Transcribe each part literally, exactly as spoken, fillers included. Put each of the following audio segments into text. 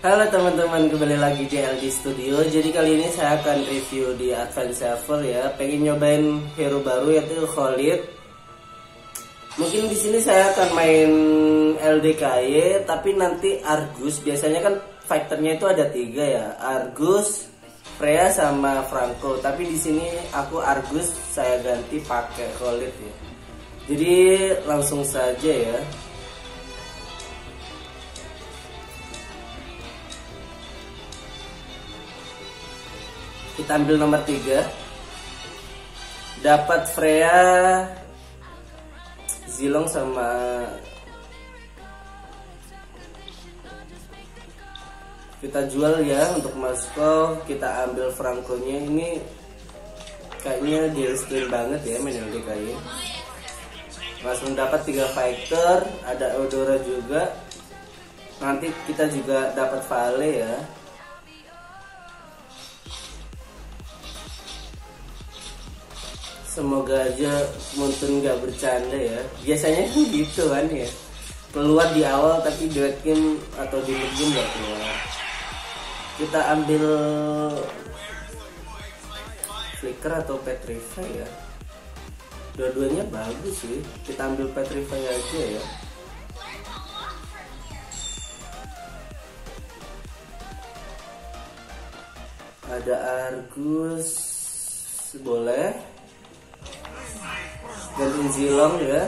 Halo teman-teman, kembali lagi di L D Studio. Jadi kali ini saya akan review di Advance Server ya. Pengen nyobain hero baru yaitu Khalid. Mungkin di sini saya akan main L D K Y, tapi nanti Argus. Biasanya kan fighternya itu ada tiga ya, Argus, Freya sama Franco. Tapi di sini aku Argus, saya ganti pakai Khalid ya. Jadi langsung saja ya. Kita ambil nomor tiga. Dapat Freya, Zilong sama kita jual ya untuk Moskow. Kita ambil Franco-nya. Ini kayaknya dia skill banget ya main L D K Y. Langsung dapat tiga fighter, ada Eudora juga. Nanti kita juga dapat Vale ya. Semoga aja Muntun gak bercanda ya. Biasanya kan gitu kan ya, keluar di awal tapi di late game atau di mid game gak keluar. Kita ambil Flicker atau Petrify ya. Dua-duanya bagus sih. Kita ambil Petrify aja ya. Ada Argus, boleh. Gantiin Zilong ya.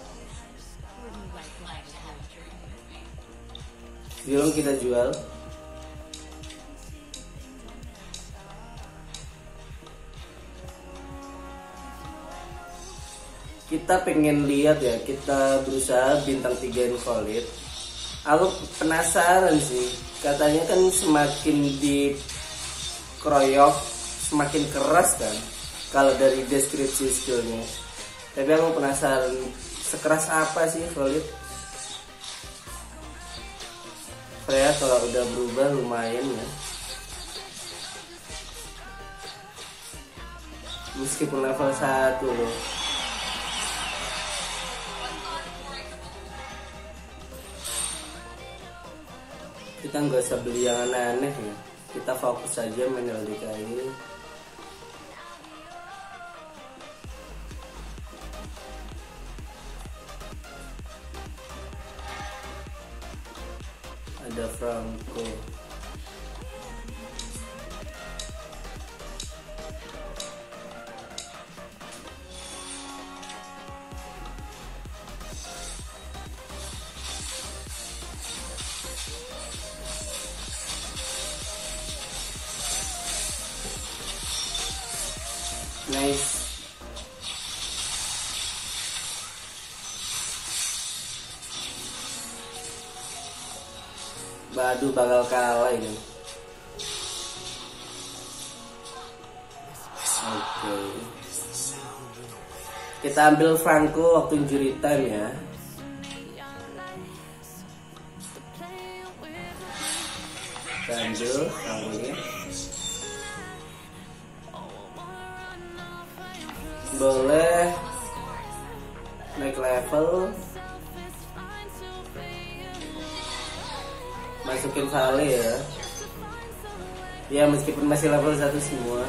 Zilong kita jual. Kita pengen lihat ya, kita berusaha bintang tiga Khalid. Aku penasaran sih, katanya kan semakin dikeroyok semakin keras kan kalau dari deskripsi skillnya. Tapi aku penasaran sekeras apa sih Khalid. Freya kalau udah berubah lumayan ya. Meskipun level satu loh. Kita nggak usah beli yang aneh-aneh ya. Kita fokus aja main L D K Y. Ada Franco. Nice. Badu bakal kalah ini. Oke. Okay. Kita ambil Franco waktu injury time ya. Kita ambil Franco-nya. Boleh naik level. Masukin Vale ya. Ya meskipun masih level satu semua.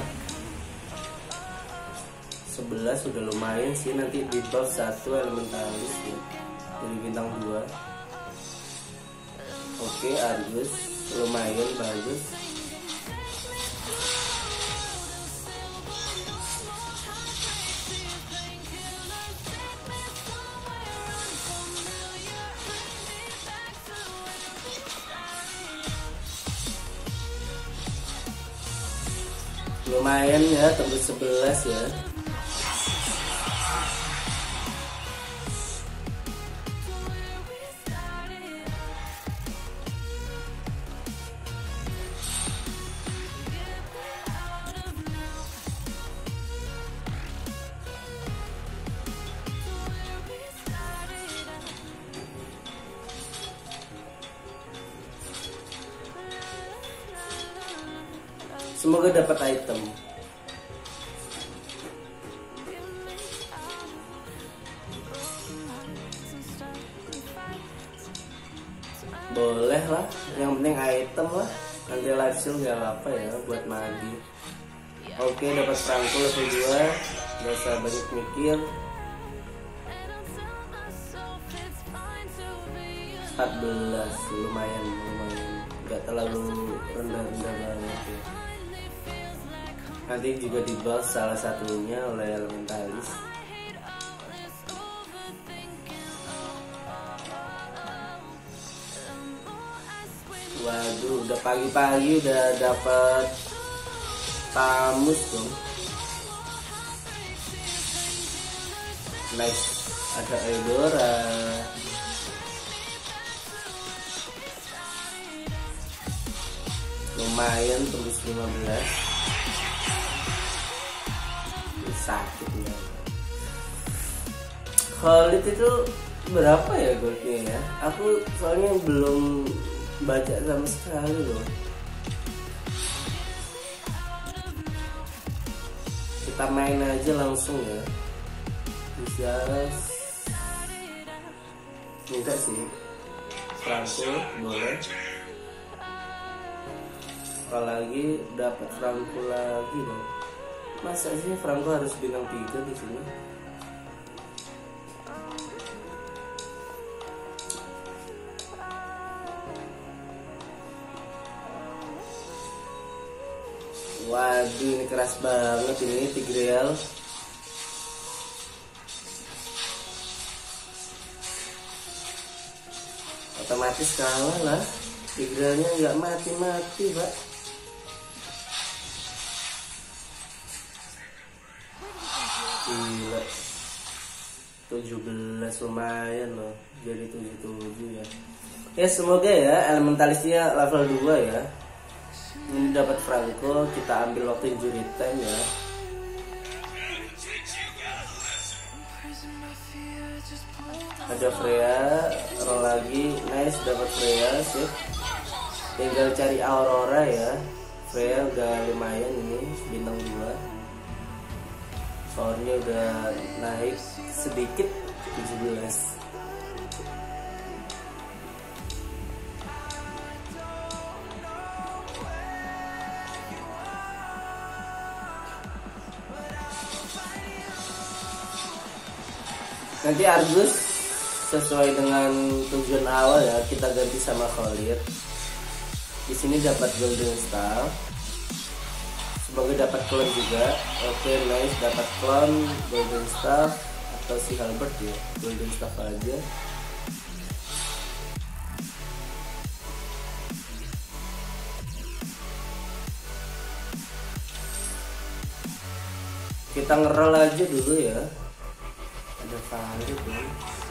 sebelas sudah lumayan sih, nanti di buff satu elementalis ya. Jadi bintang dua. Oke, Argus lumayan bagus. Lumayan ya, tembus sebelas ya. Semoga dapat item. boleh lah, yang penting item lah, nanti live steal nggak apa ya buat magi. Oke, dapat Franco level dua, nggak usah banyak mikir. empat belas lumayan lumayan, nggak terlalu rendah-rendah banget ya. Nanti juga di buff salah satunya oleh elementalis. Waduh, udah pagi-pagi udah dapat tamus dong. Nice, ada Eudora. Lumayan tembus lima belas. Ini sakit ya. Khalid itu berapa ya goldnya ya? Aku soalnya belum baca sama sekali loh. Kita main aja langsung ya. Bisa enggak sih? Franco boleh. Apalagi dapat Franco lagi dong. Masa sih Franco harus bintang tiga di sini? Waduh, ini keras banget ini Tigreal. Otomatis kalah lah. Tigrealnya nggak mati-mati, Pak. Gila. tujuh belas lumayan loh. Jadi tujuh puluh tujuh ya. Ya semoga ya elementalisnya level dua ya. Ini dapat Franco, kita ambil waktu injury time ya. Ada Freya, roll lagi, nice dapat Freya, sip. Tinggal cari Aurora ya. Freya udah lumayan ini, bintang dua. Powernya udah naik sedikit tujuh belas. Nanti Argus sesuai dengan tujuan awal ya, kita ganti sama Khalid. Di sini dapat Golden Staff. Semoga dapat clone juga. Oke, nice, dapat clone Golden Staff atau si Halbert ya. Golden Staff aja. Kita ngerol aja dulu ya. Ada Farid ya.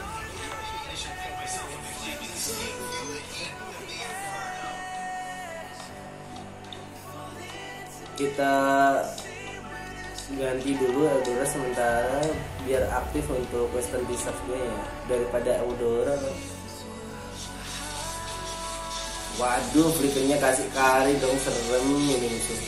Kita ganti dulu Eudora sementara biar aktif untuk Western Wizards-nya ya, daripada Eudora. Waduh, flickernya kasih kari dong, serem ini musuh.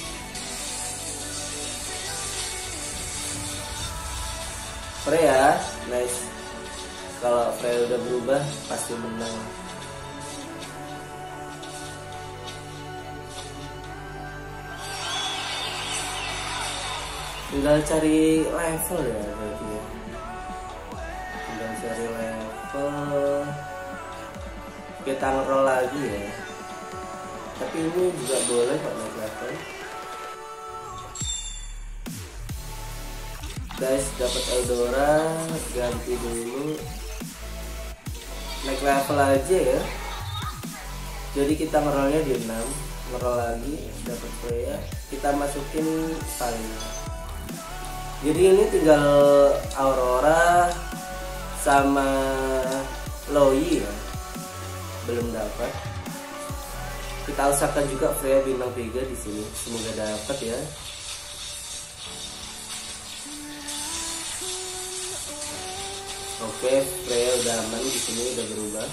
Freya, nice. Kalau Freya udah berubah pasti menang. Tinggal cari level ya berarti ya. Tinggal cari level. Kita ngerol lagi ya. Tapi ini juga boleh kok naik level. Guys, dapat Eudora, ganti dulu. Naik level aja ya. Jadi kita ngerolnya di enam, ngerol lagi, dapat Freya. Kita masukin paling. Jadi ini tinggal Aurora sama Loi ya, belum dapat. Kita usahakan juga Freya bintang tiga di sini, semoga dapat ya. Oke, Freya udah aman di sini, udah berubah.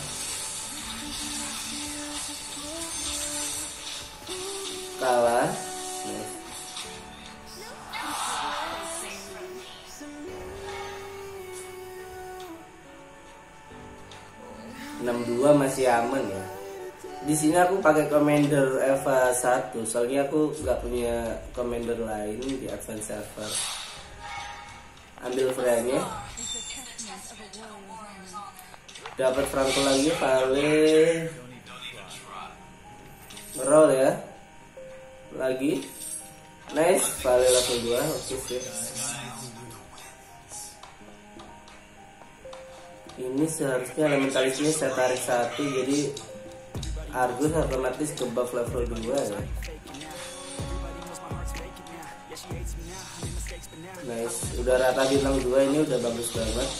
Kalah. Nice. enam dua masih aman ya. di sini aku pakai Commander Eva satu, soalnya aku nggak punya Commander lain di Advance Server. Ambil Freya-nya, dapat Franco lagi, Vale, roll ya, lagi, nice, Vale level dua, oke sih. Ini seharusnya elementalisnya saya tarik satu, jadi Argus otomatis ke buff level dua ya. Nice, udah rata bintang dua, ini udah bagus banget.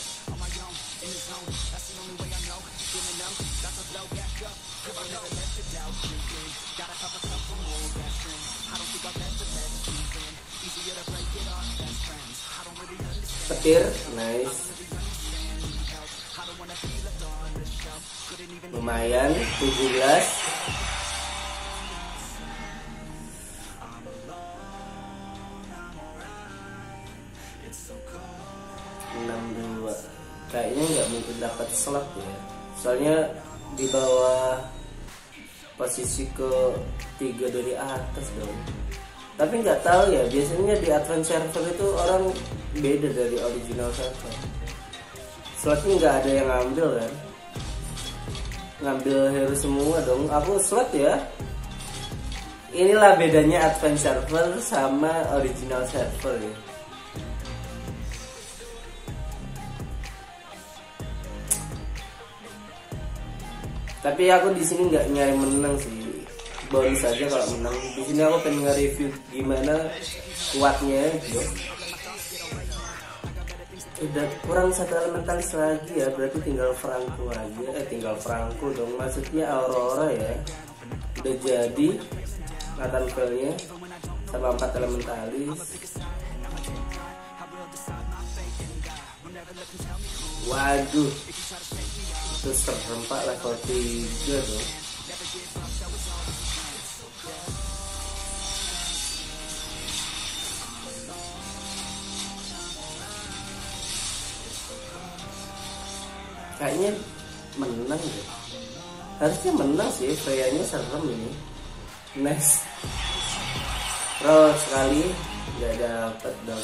Petir, nice. Lumayan, tujuh belas. enam dua. Kayaknya nggak mungkin dapat slot ya. Soalnya di bawah posisi ke tiga dari atas dong. Tapi nggak tahu ya, biasanya di Advance Server itu orang beda dari original server. Slotnya nggak ada yang ngambil kan? Ngambil hero semua dong. Aku slot ya. Inilah bedanya Advance Server sama original server ya. Tapi aku di sini nggak nyari menang sih, bonus aja kalau menang. Di sini aku pengen nge-review gimana kuatnya gitu. Udah kurang satu elementalis lagi ya, berarti tinggal Franco aja. Eh tinggal Franco dong, maksudnya Aurora ya. Udah jadi Nathan Vale-nya sama empat elementalis. Waduh, itu serempak level tiga tuh. Kayaknya menang deh. Harusnya menang sih, Freya-nya serem ini. Nice. Roll sekali, nggak dapet dong.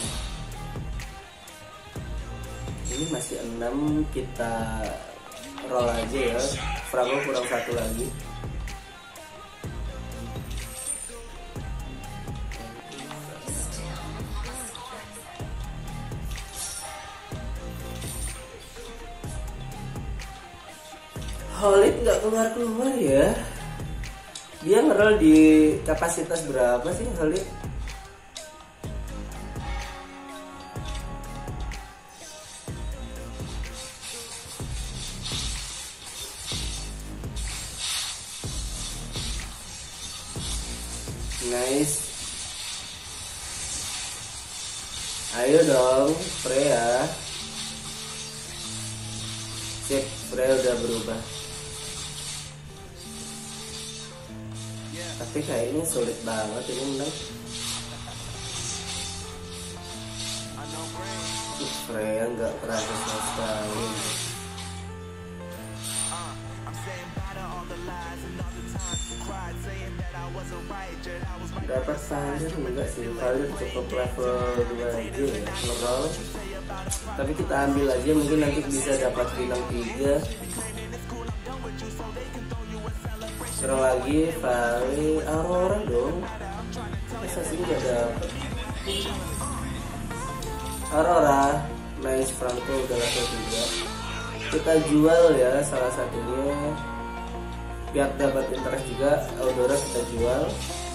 Ini masih enam, kita roll aja ya. Franco kurang satu lagi. Khalid nggak keluar-keluar ya. Dia ngerol di kapasitas berapa sih Khalid? Nice. Ayo dong, Freya. Sip, Freya udah berubah. Tapi kayaknya sulit banget ini menang. Freya nggak kerasa sama sekali. Dapat Valir enggak sih? Valir cukup level dua aja ya, ngerol. Tapi kita ambil aja, mungkin nanti bisa dapat bintang tiga. Serang lagi, Valir, Aurora dong. Masa sih nggak dapet? Aurora, nice. Franco udah level tiga. Kita jual ya salah satunya, biar dapat interest juga. Aurora kita jual.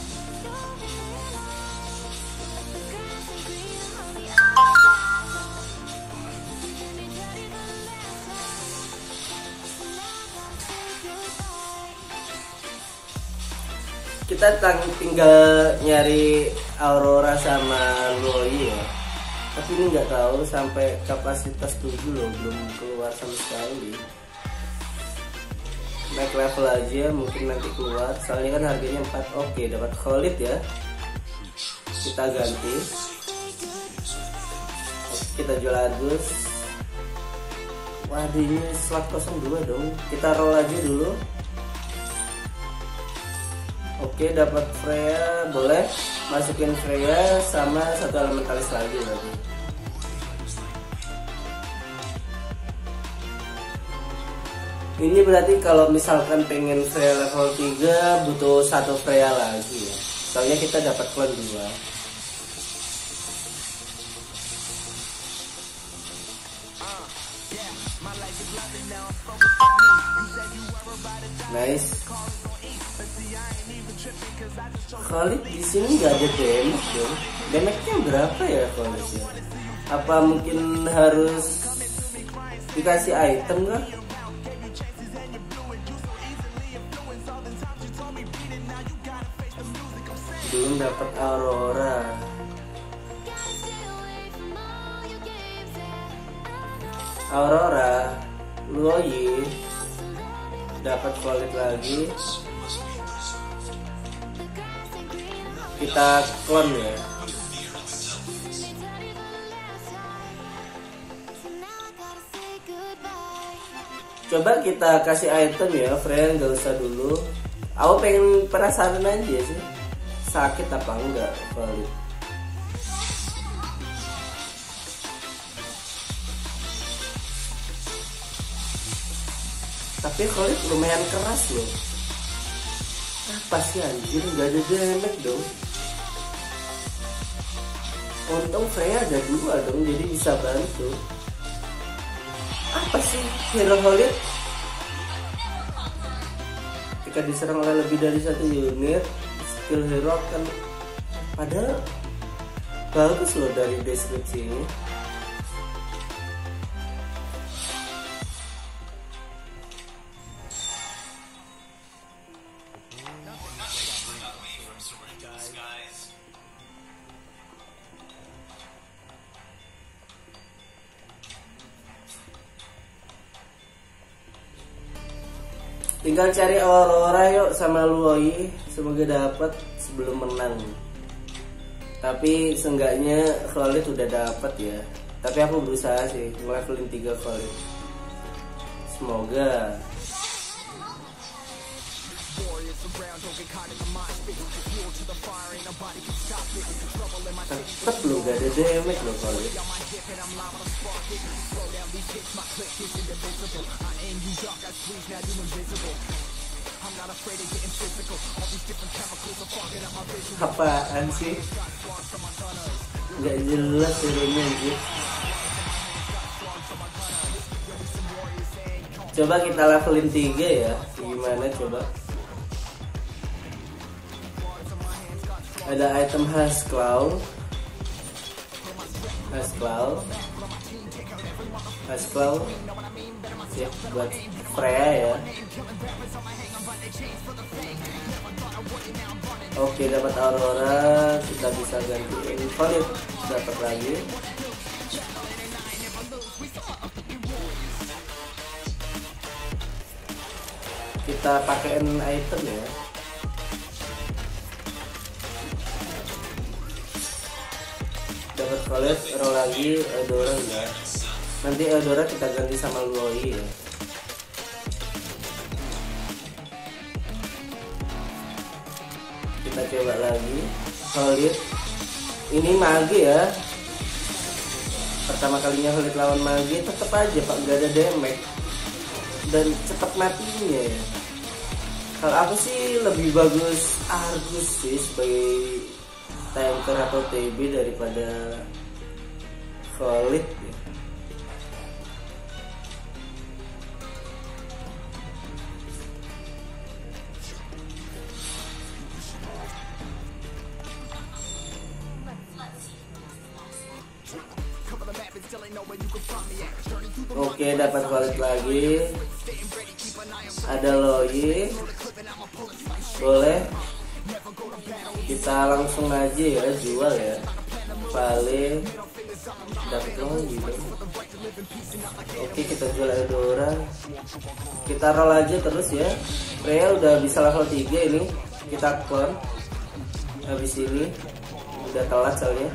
Kita tinggal nyari Aurora sama Loi ya. Tapi ini nggak tahu sampai kapasitas tujuh loh, belum keluar sama sekali. Naik level aja, mungkin nanti keluar. Soalnya kan harganya empat. Oke, dapat Khalid ya. Kita ganti. Oke, kita jual Argus. Waduh, ini slot kosong dua dong. Kita roll aja dulu. Oke, dapat Freya, boleh masukin Freya sama satu elementalis lagi lagi. Ini berarti kalau misalkan pengen Freya level tiga butuh satu Freya lagi ya. Soalnya kita dapat klon dua. Nice. Khalid di sini nggak ada damage dong. Damage-nya berapa ya Khalid ya? Apa mungkin harus dikasih item kah? Belum dapat Aurora. Aurora, Luoyi, dapat Khalid lagi. Kita klon ya. Coba kita kasih item ya, friend, gak usah dulu. Aku pengen penasaran aja sih, sakit apa enggak Khalid. Tapi Khalid lumayan keras loh. Apa sih anjir, gak ada damage dong. Untung Freya ada dua dong, jadi bisa bantu. Apa sih hero Khalid? Jika diserang oleh lebih dari satu unit, skill hero akan, padahal bagus loh dari deskripsi ini. Tinggal cari Aurora yuk sama Luoyi, semoga dapat sebelum menang. Tapi seenggaknya Khalid udah dapat ya. Tapi aku berusaha sih ngelevelin tiga Khalid. Semoga. Tetep lu gak ada damage loh Khalid. Apaan sih? Gak jelas ini anjir. Coba kita levelin tiga ya. Gimana coba? Ada item khas claw, khas claw, khas claw, siap buat Freya ya. Oke, dapat Aurora, kita bisa gantiin Khalid, dapat lagi. Kita pakein item ya. Dapat Khalid, roll lagi, Eudora enggak. Nanti Eudora kita ganti sama Luoyi ya. Kita coba lagi Khalid. Ini mage ya. Pertama kalinya Khalid lawan mage, tetap aja pak gak ada damage dan cepat matinya ya. Kalau aku sih lebih bagus Argus sih sebagai tanker atau T B daripada Khalid ya. Oke, dapat Khalid lagi. Ada Luoyi. Boleh. Kita langsung aja ya jual ya. Paling dapat Luoyi dong. Oke, kita jual Eudora. Kita roll aja terus ya. Freya udah bisa level tiga ini. Kita clone. Habis ini udah telat soalnya.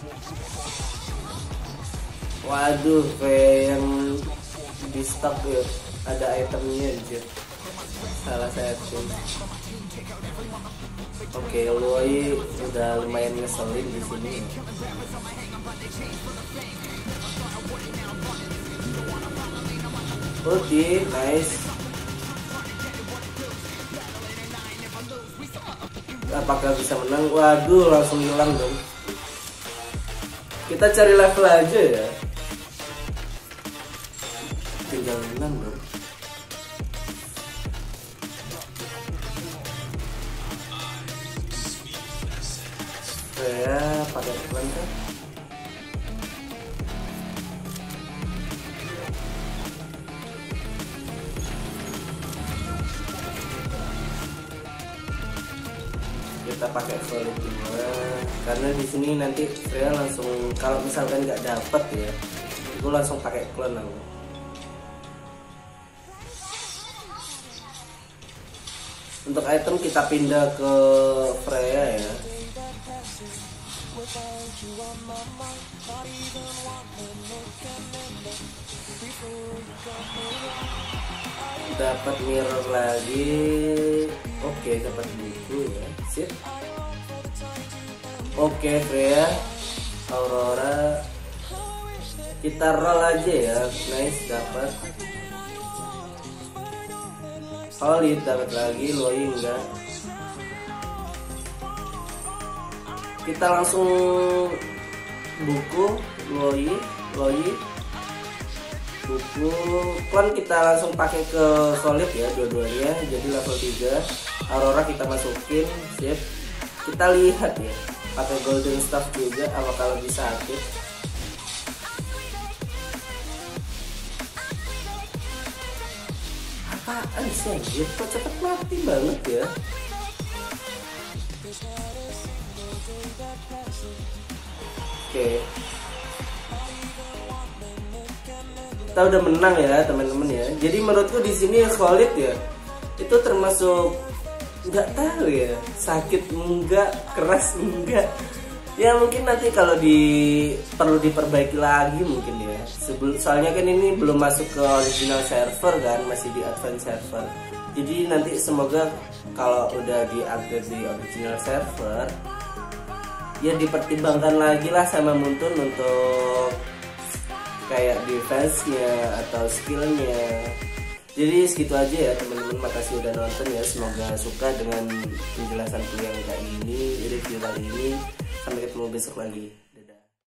Waduh, kayak yang di stock ya, ada itemnya anjir. Salah setting. Oke, Loi udah lumayan ngeselin di sini. Ulti, nice. Apakah bisa menang? Waduh, langsung hilang dong. Kita cari level aja ya. Tinggal menang dong. Saya pakai iklan kan? Kita pakai solid dua karena di sini nanti saya langsung kalau misalkan nggak dapet ya, itu langsung pakai clone aku. Untuk item kita pindah ke Freya ya. Dapat mirror lagi. Oke, dapat buku ya. Sip. Oke, Freya, Aurora. Kita roll aja ya. Nice, dapat. Solid dapat lagi, Loi enggak. Kita langsung buku Loi, Loi. Buku clone kita langsung pakai ke solid ya dua-duanya, jadi level tiga. Aurora kita masukin, sip. Kita lihat ya, pakai golden staff juga apakah lebih sakit. Apaan sih anjir, kok cepet mati banget ya. Oke, kita udah menang ya teman-teman ya. Jadi menurutku di sini Khalid ya itu termasuk nggak tahu ya, sakit enggak, keras enggak. Ya mungkin nanti kalau di perlu diperbaiki lagi mungkin ya. Sebelum soalnya kan ini belum masuk ke original server kan, masih di advance server. Jadi nanti semoga kalau udah di-upgrade di original server ya dipertimbangkan lagi lah sama Muntun untuk kayak defense-nya atau skillnya. Jadi segitu aja ya teman-teman, makasih udah nonton ya, semoga suka dengan penjelasanku yang kayak gini, review kali ini. Sampai ketemu besok lagi.